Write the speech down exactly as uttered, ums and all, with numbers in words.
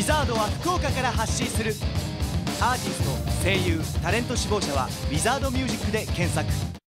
ィザードは福岡から発信する。アーティスト、声優、タレント志望者はウィザードミュージックで検索。